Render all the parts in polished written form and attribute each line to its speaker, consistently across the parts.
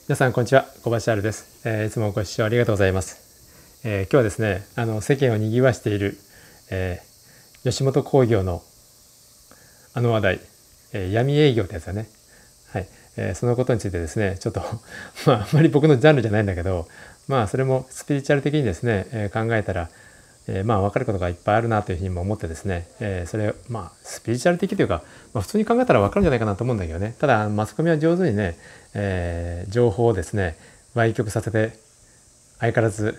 Speaker 1: 皆さんこんにちは、小橋原です。いつもご視聴ありがとうございます。今日はですね、世間を賑わしている、吉本興業の話題、闇営業ってやつだね。はい、そのことについてですね、ちょっとあんまり僕のジャンルじゃないんだけど、それもスピリチュアル的にですね、考えたら、分かることがいっぱいあるなというふうにも思ってですね、それスピリチュアル的というか、普通に考えたら分かるんじゃないかなと思うんだけどね。ただマスコミは上手にね、情報をですね歪曲させて相変わらず、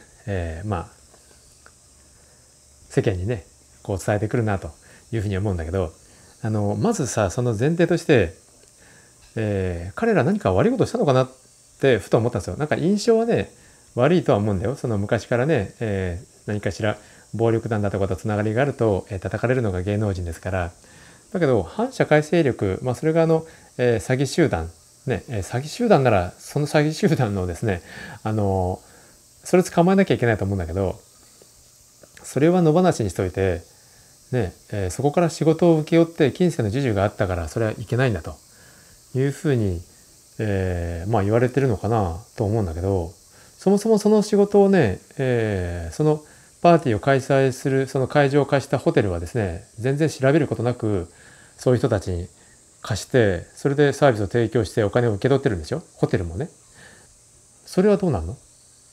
Speaker 1: 世間にねこう伝えてくるなというふうに思うんだけど、まずさ、その前提として、彼ら何か悪いことしたのかなってふと思ったんですよ。なんか印象はね悪いとは思うんだよ。その昔からね、何かしら暴力団だとかとつながりがあると、叩かれるのが芸能人ですから。だけど反社会勢力、それが詐欺集団ね、詐欺集団ならその詐欺集団のですね、それ捕まえなきゃいけないと思うんだけど、それは野放しにしといてね、そこから仕事を請け負って金銭の授受があったからそれはいけないんだというふうに、言われてるのかなと思うんだけど、そもそもその仕事をね、そのパーティーを開催するその会場を貸したホテルはですね、全然調べることなくそういう人たちに貸して、それでサービスを提供してお金を受け取ってるんですよ、ホテルもね。それはどうなの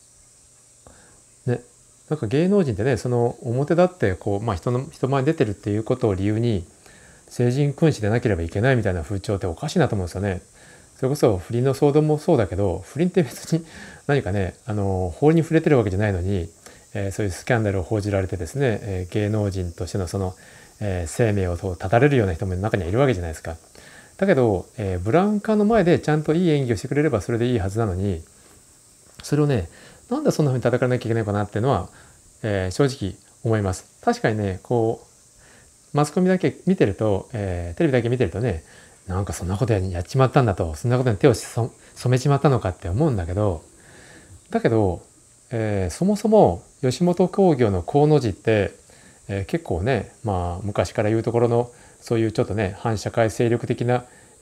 Speaker 1: ね。なんか芸能人ってね、その表立ってこう、人前に出てるっていうことを理由に聖人君子でなければいけないみたいな風潮っておかしいなと思うんですよね。それこそ不倫の騒動もそうだけど、不倫って別に何かね、法に触れてるわけじゃないのに、そういうスキャンダルを報じられてですね、芸能人としてのその、生命を絶たれるような人も中にはいるわけじゃないですか。だけど、ブラウン管の前でちゃんといい演技をしてくれればそれでいいはずなのに、それをね、なんでそんな風に叩かなきゃいけないのかなっていうのは、正直思います。確かにね、こうマスコミだけ見てると、テレビだけ見てるとね、なんかそんなことやっちまったんだと、そんなことに手を染めちまったのかって思うんだけど、そもそも吉本興業の河野寺って、結構ね、昔から言うところのそういうちょっとね反社会勢力的な、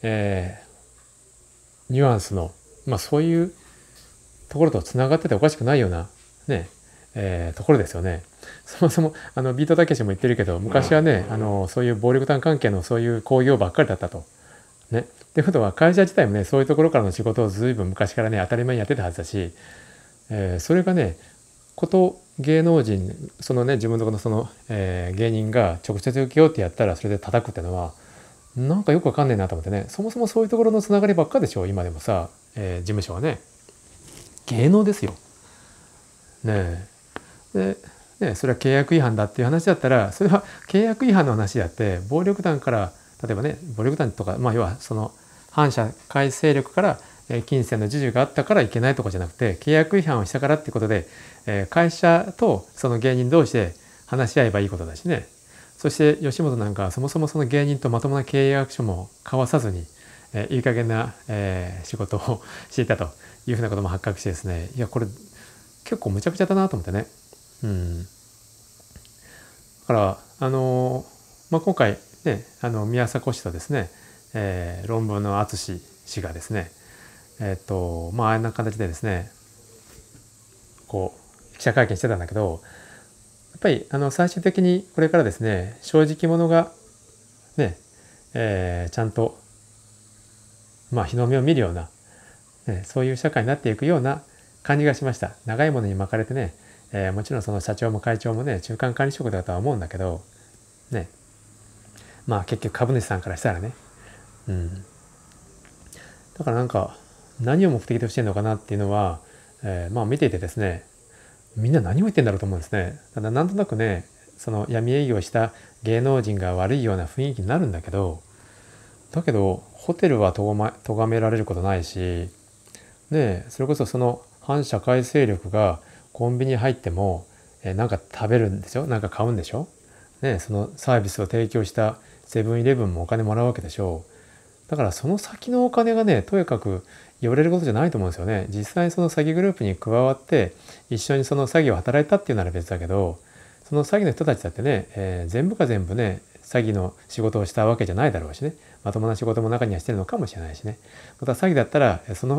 Speaker 1: ニュアンスの、そういうところとつながってておかしくないようなね、ところですよね。そもそもビートたけしも言ってるけど、昔はねそういう暴力団関係のそういう興行ばっかりだったと。ね。ってことは会社自体もねそういうところからの仕事を随分昔からね当たり前にやってたはずだし、それがね芸能人そのね自分のところのその、芸人が直接受けようってやったらそれで叩くってのはなんかよくわかんないなと思ってね。そもそもそういうところのつながりばっかでしょ今でもさ、事務所はね芸能ですよ。ねえ。で、それは契約違反だっていう話だったらそれは契約違反の話であって、暴力団から例えばね暴力団とか、要はその反社会勢力から金銭の授受があったからいけないとかじゃなくて、契約違反をしたからっていうことで、会社とその芸人同士で話し合えばいいことだしね。そして吉本なんかはそもそもその芸人とまともな契約書も交わさずに、いい加減な、仕事をしていたというふうなことも発覚してですね、いやこれ結構むちゃくちゃだなと思ってね。だから今回ね宮迫氏とですね、論文の淳氏がですねあんな形でですねこう記者会見してたんだけど、やっぱり最終的にこれからですね正直者がね、ちゃんと日の目を見るような、そういう社会になっていくような感じがしました。長いものに巻かれてね、もちろんその社長も会長もね中間管理職だとは思うんだけどね、結局株主さんからしたらね、だからなんか何を目的としてるのかなっていうのは、見ていてですね、みんな何を言ってんだろうと思うんですね。ただなんとなくねその闇営業した芸能人が悪いような雰囲気になるんだけど、ホテルは咎められることないし、それこそその反社会勢力がコンビニ入っても、なんか食べるんでしょ、なんか買うんでしょ、そのサービスを提供したセブンイレブンもお金もらうわけでしょう。だからその先のお金がねとにかく言われることじゃないと思うんですよね。実際その詐欺グループに加わって一緒にその詐欺を働いたっていうなら別だけど、その詐欺の人たちだってね、全部が全部ね詐欺の仕事をしたわけじゃないだろうしね、まともな仕事も中にはしてるのかもしれないしね。また詐欺だったらその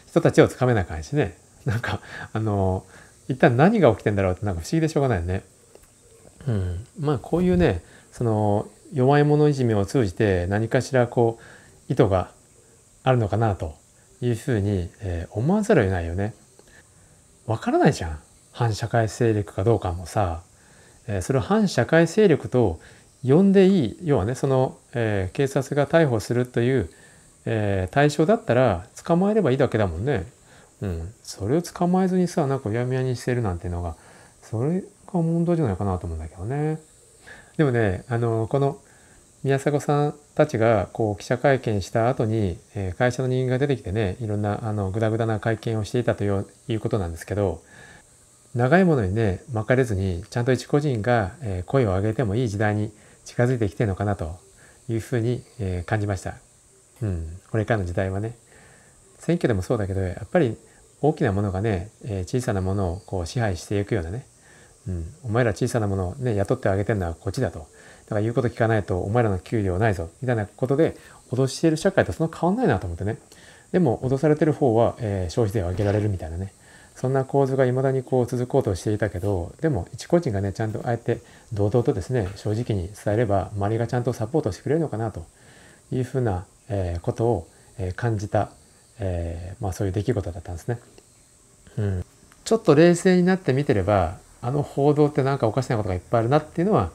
Speaker 1: 人たちをつかめなあかんしね。なんか一旦何が起きてんだろうってなんか不思議でしょうがないよね。まあこういうねその弱い者いじめを通じて何かしらこう意図があるのかなというふうに、思わざるを得ないよね。わからないじゃん。反社会勢力かどうかもさ、それを反社会勢力と呼んでいい、要はねその、警察が逮捕するという、対象だったら捕まえればいいだけだもんね。それを捕まえずにさなんかうやむやにしてるなんていうのがそれが問題じゃないかなと思うんだけどね。でもねこの宮迫さんたちがこう記者会見した後に、会社の人間が出てきてねいろんなグダグダな会見をしていたということなんですけど、長いものにね巻かれずにちゃんと一個人が、声を上げてもいい時代に近づいてきてるのかなというふうに、感じました。これからの時代はね選挙でもそうだけどやっぱり大きなものがね、小さなものをこう支配していくようなね、お前ら小さなものをね雇ってあげてるのはこっちだと、だから言うこと聞かないとお前らの給料ないぞみたいなことで脅している社会とそんな変わんないなと思ってね。でも脅されてる方は、消費税を上げられるみたいなね、そんな構図がいまだにこう続こうとしていたけど、でも一個人がねちゃんとあえて堂々とですね正直に伝えれば周りがちゃんとサポートしてくれるのかなというふうな、ことを、感じた、そういう出来事だったんですね。ちょっと冷静になって見てれば報道ってなんかおかしなことがいっぱいあるなっていうのは、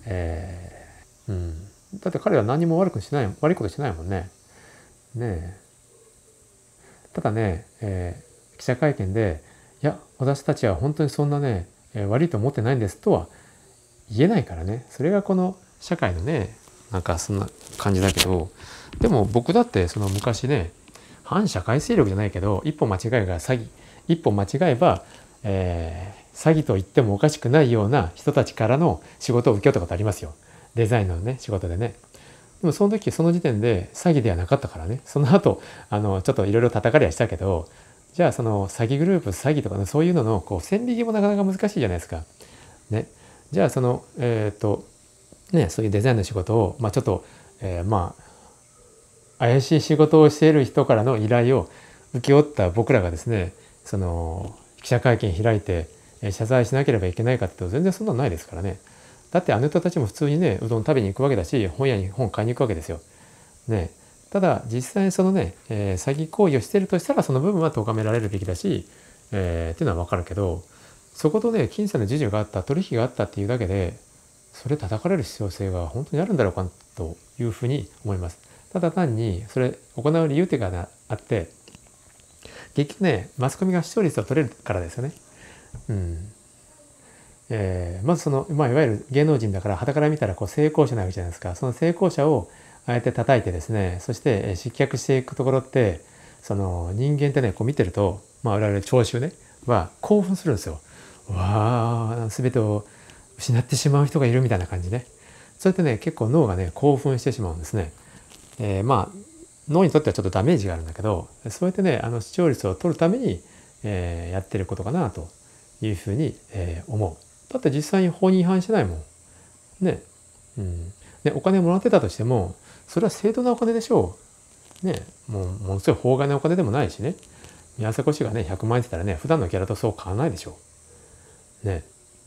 Speaker 1: だって彼は何も悪いことしないもんね。ねえただね、記者会見でいや私たちは本当にそんなね、悪いと思ってないんですとは言えないからね。それがこの社会のねなんかそんな感じだけど、でも僕だってその昔ね反社会勢力じゃないけど一歩間違えば詐欺、一歩間違えば、詐欺と言ってもおかしくないような人たちからの仕事を請け負ったことありますよ。デザインのね仕事でね。でもその時その時点で詐欺ではなかったからね。その後ちょっといろいろ叩かれはしたけど、じゃあその詐欺グループ詐欺とかねそういうののこう線引きもなかなか難しいじゃないですか。ね。じゃあそのそういうデザインの仕事をちょっと、怪しい仕事をしている人からの依頼を請け負った僕らがですねその記者会見開いて謝罪しなければいけないかっていうと全然そんなのないですからね。だってあの人たちも普通にねうどん食べに行くわけだし本屋に本買いに行くわけですよ。ね、ただ実際にそのね、詐欺行為をしているとしたらその部分は咎められるべきだし、っていうのは分かるけど、そことね金銭の授受があった取引があったっていうだけでそれ叩かれる必要性が本当にあるんだろうかというふうに思います。ただ単にそれ行う理由っていうかあって結局ねマスコミが視聴率を取れるからですよね。まずその、いわゆる芸能人だから傍から見たらこう成功者なわけじゃないですか。その成功者をあえて叩いてですね、そして失脚していくところってその人間ってねこう見てると、我々聴衆ねは興奮するんですよ。わあ全てを失ってしまう人がいるみたいな感じね。それってね結構脳がね興奮してしまうんですね。脳にとってはちょっとダメージがあるんだけど、そうやってね視聴率を取るために、やってることかなというふうに、思う。だって実際に法に違反してないもんね。でお金もらってたとしてもそれは正当なお金でしょうね。ものすごい法外なお金でもないしね。宮迫氏がね100万円って言ったらね普段のギャラとそう変わらないでしょうね。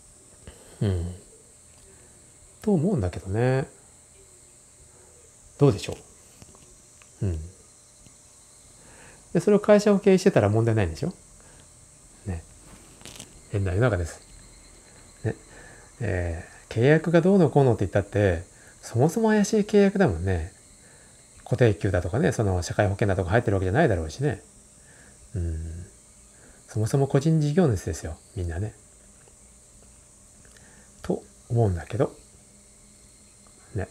Speaker 1: と思うんだけどね。どうでしょう。でそれを会社を経営してたら問題ないんでしょね。変な世の中です。ね。契約がどうのこうのって言ったってそもそも怪しい契約だもんね。固定給だとかねその社会保険だとか入ってるわけじゃないだろうしね。そもそも個人事業主ですよみんなね。と思うんだけどね。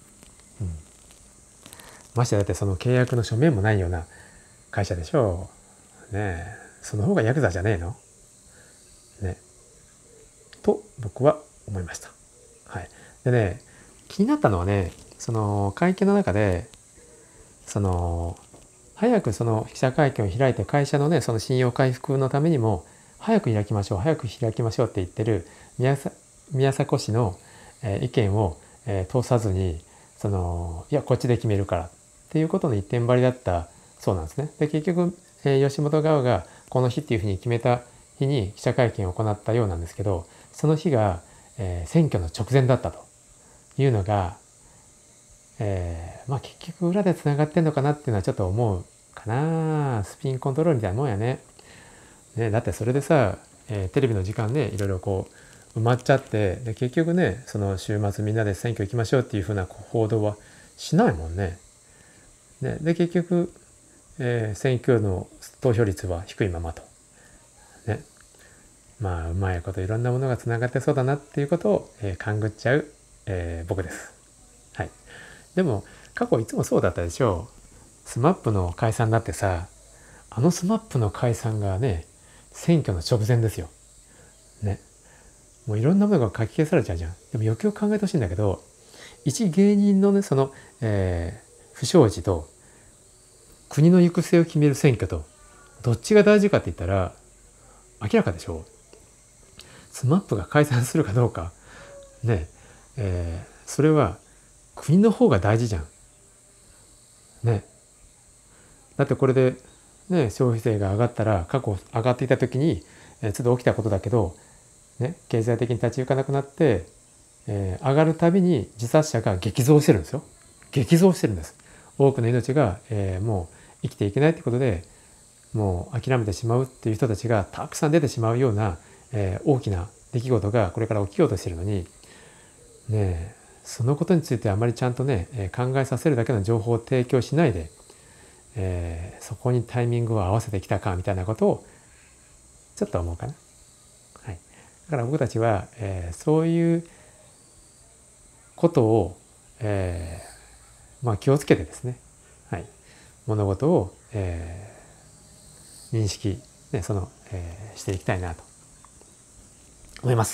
Speaker 1: ましてだってその契約の書面もないような会社でしょうね。その方がヤクザじゃねえのね。と僕は思いました。はい。でね気になったのはねその会見の中でその早くその記者会見を開いて会社のねその信用回復のためにも早く開きましょうって言ってる宮迫氏の意見を通さずにいやこっちで決めるからっていうことの一点張りだったそうなんですね。で結局吉本側がこの日っていうふうに決めた日に記者会見を行ったようなんですけど、その日が、選挙の直前だったというのが、結局裏でつながってんのかなっていうのはちょっと思うかな。スピンコントロールみたいなもんやね。だってそれでさ、テレビの時間ねいろいろこう埋まっちゃって、で結局ねその週末みんなで選挙行きましょうっていうふうな報道はしないもんね。で結局、選挙の投票率は低いままと。うまいこといろんなものがつながってそうだなっていうことを、勘ぐっちゃう、僕です。はい。でも過去いつもそうだったでしょう。スマップの解散だってさ、スマップの解散がね選挙の直前ですよ。もういろんなものが書き消されちゃうじゃん。でもよくよく考えてほしいんだけど、一芸人のねその、不祥事と国の行く末を決める選挙とどっちが大事かって言ったら明らかでしょう。スマップが解散するかどうかそれは国の方が大事じゃん。だってこれで消費税が上がったら、過去上がっていた時にちょっと起きたことだけど、経済的に立ち行かなくなって、上がるたびに自殺者が激増してるんですよ。激増してるんです。多くの命が、もう生きていけないということでもう諦めてしまうっていう人たちがたくさん出てしまうような、大きな出来事がこれから起きようとしているのにそのことについてあまりちゃんと考えさせるだけの情報を提供しないで、そこにタイミングを合わせてきたかみたいなことをちょっと思うかな。はい、だから僕たちは、そういうことを、気をつけてですね、物事を、認識、していきたいなと思います。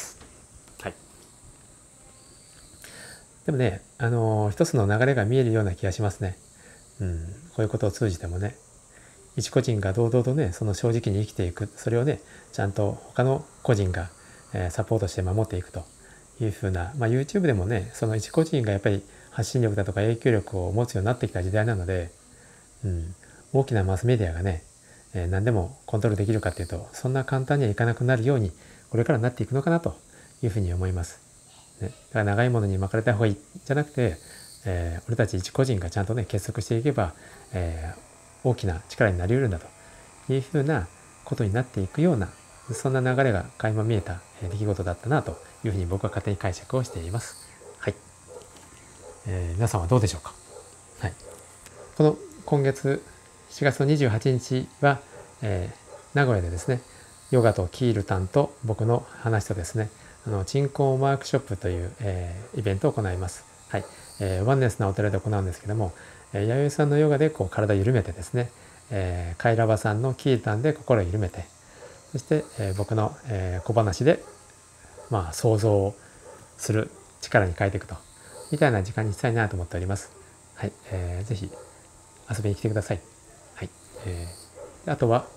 Speaker 1: でもね、一つの流れが見えるような気がしますね。こういうことを通じてもね、一個人が堂々とねその正直に生きていく、それをねちゃんと他の個人が、サポートして守っていくというふうな、YouTube でもねその一個人がやっぱり発信力だとか影響力を持つようになってきた時代なので、大きなマスメディアがね、何でもコントロールできるかっていうとそんな簡単にはいかなくなるようにこれからなっていくのかなというふうに思います。だから長いものに巻かれた方がいいじゃなくて、俺たち一個人がちゃんとね結束していけば、大きな力になり得るんだというふうなことになっていくような、そんな流れが垣間見えた出来事だったなというふうに僕は勝手に解釈をしています。はい。皆さんはどうでしょうか。はい。今月7月の28日は、名古屋でですねヨガとキールタンと僕の話とですね鎮魂ワークショップという、イベントを行います。はい。ワンネスなお寺で行うんですけども、弥生さんのヨガでこう体を緩めてですね、カイラバさんのキールタンで心を緩めて、そして、僕の、小話で想像をする力に変えていくとみたいな時間にしたいなと思っております。はい。ぜひ遊びに来てください。はい。あとは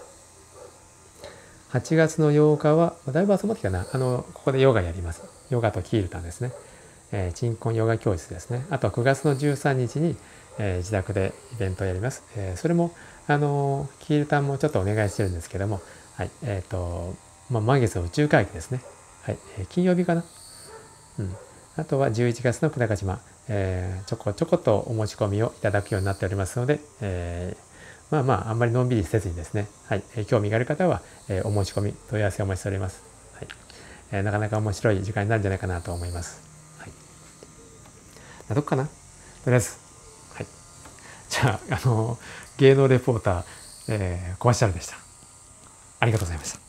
Speaker 1: 8月の8日はだいぶ集まってきたな。ここでヨガやります。ヨガとキールタンですね。鎮魂ヨガ教室ですね。あとは9月の13日に、自宅でイベントをやります。それもキールタンもちょっとお願いしてるんですけども、はい。満月の宇宙会議ですね。はい。金曜日かな。あとは11月の久高島、ちょこちょことお持ち込みをいただくようになっておりますので、あんまりのんびりせずにですね、はい、興味がある方は、お申し込み、問い合わせをお待ちしております。はい。なかなか面白い時間になるんじゃないかなと思います。はい。どっかなとりあえず。はい。じゃあ、芸能レポーター、小橋原でした。ありがとうございました。